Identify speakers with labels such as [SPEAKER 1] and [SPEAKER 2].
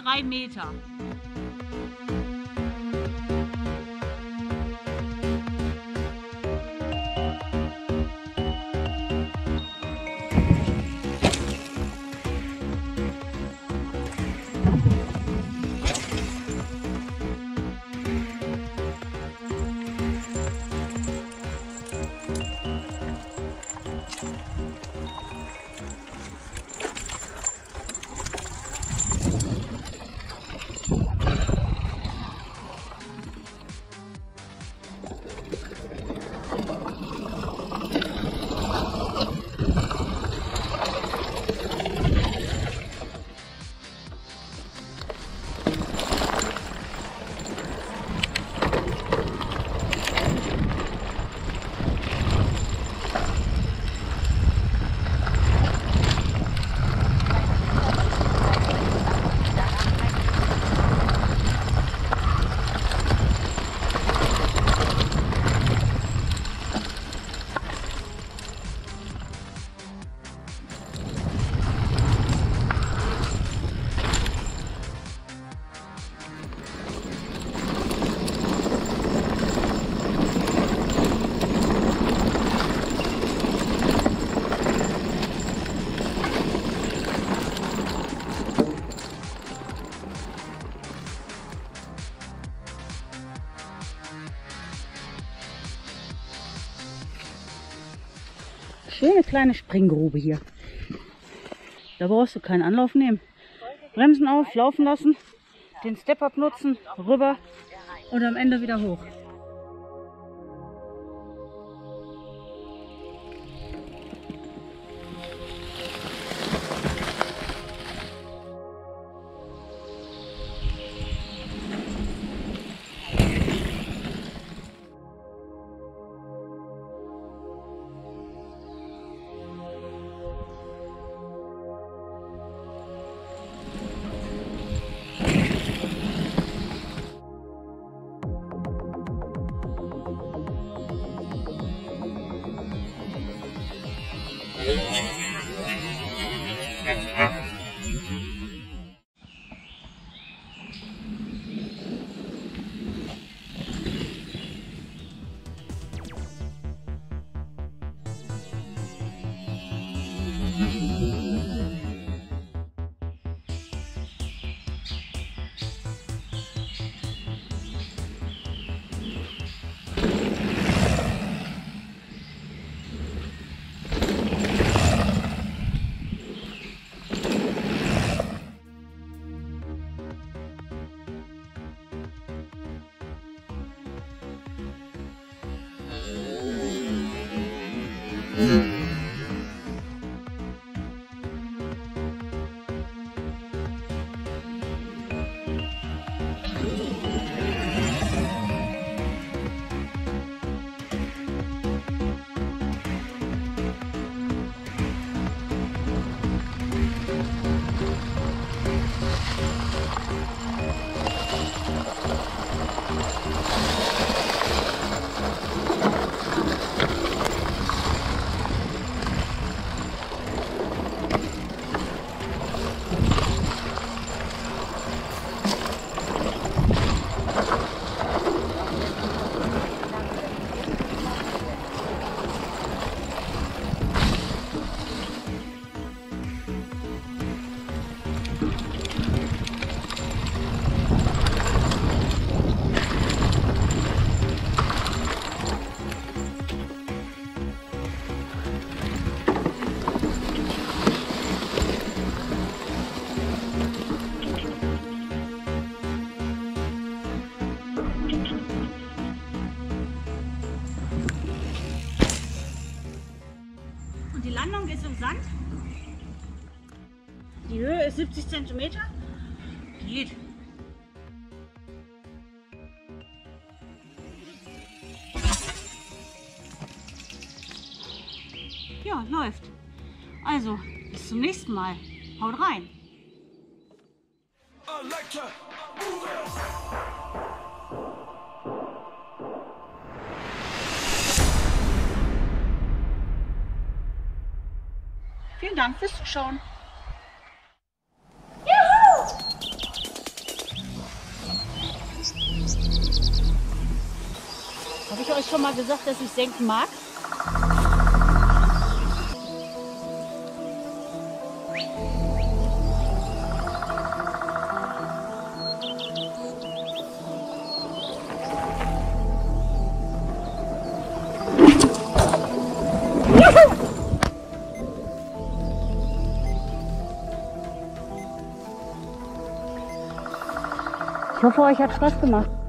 [SPEAKER 1] 3 Meter. Schöne kleine Springgrube hier. Da brauchst du keinen Anlauf nehmen. Bremsen auf, laufen lassen, den Step-Up nutzen, rüber und am Ende wieder hoch. Und die Landung ist im Sand. Die Höhe ist 70 cm. Geht. Ja, läuft. Also, bis zum nächsten Mal. Haut rein. Vielen Dank fürs Zuschauen. Juhu! Habe ich euch schon mal gesagt, dass ich senken mag? Ich hoffe, euch hat Spaß gemacht.